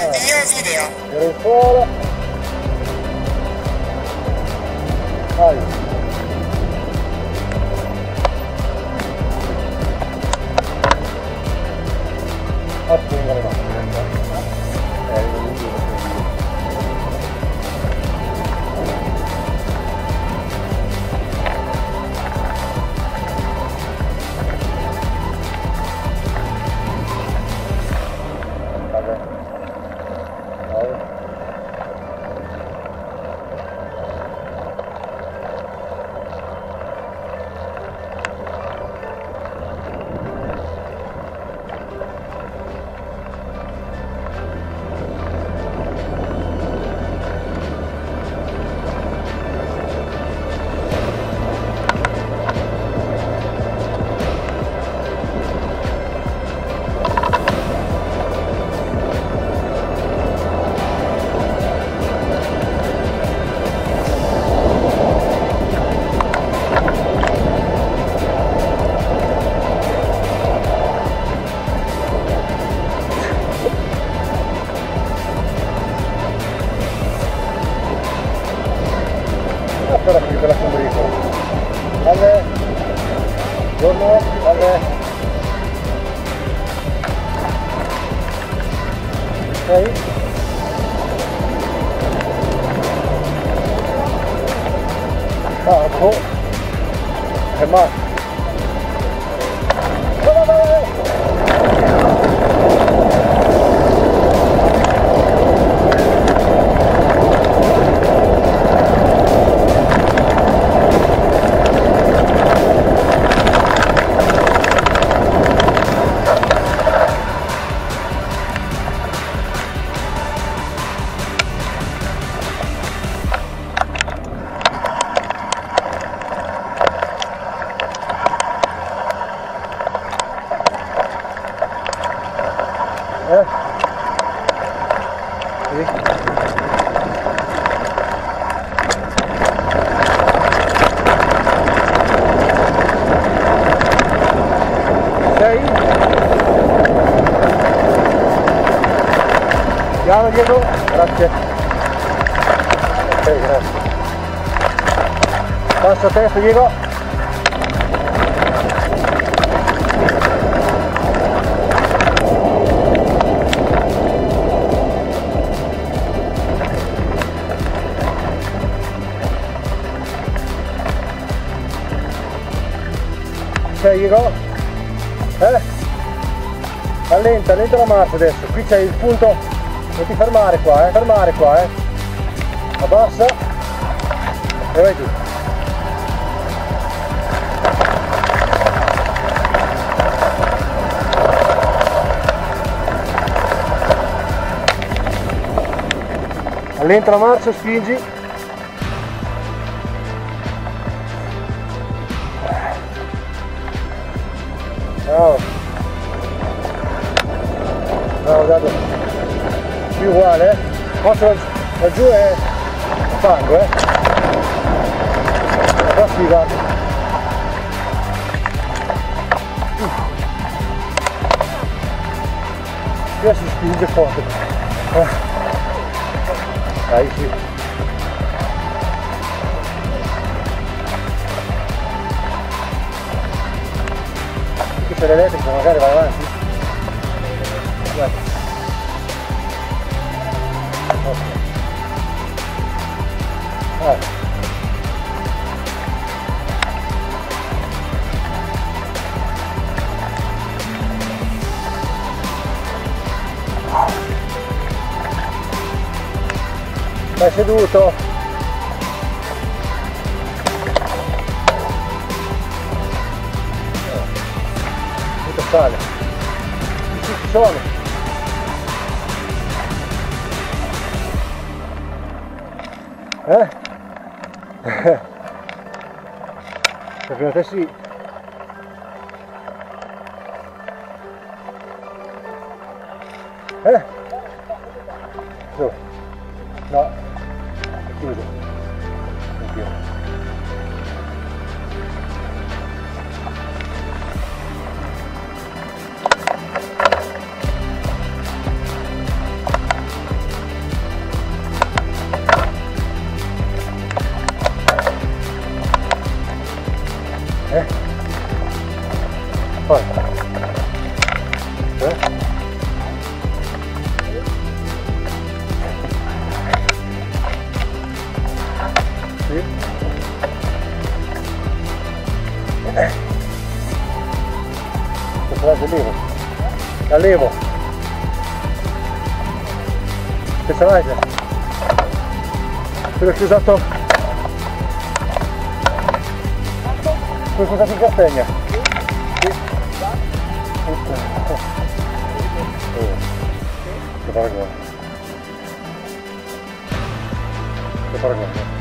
video. Era in suola. Vai. Attenga le macchine. Ancora qui per la combricola. Vabbè. Buongiorno, vabbè. Ok. Marco. E Marco. Piano Diego, grazie. Ok, grazie. Passo a testa Diego. Ok Diego. Allenta la marcia adesso, qui c'è il punto. Non ti fermare qua, abbassa e vai giù. Allenta la marcia, spingi. Bravo. Bravo, guarda. Uguale, forse laggiù è fango, qua si guarda. Qui si spinge forte. Dai, sì. Qui c'è l'elettrico, magari vai avanti. Guarda. Stai seduto. Tutto sale. Ci sono. Secondo te sì. Dove? No, è chiuso. È chiuso. La levo. Che ce l'hai? Quello che ho usato. Quello che ho usato in Castegna. Che paragone. Che paragone.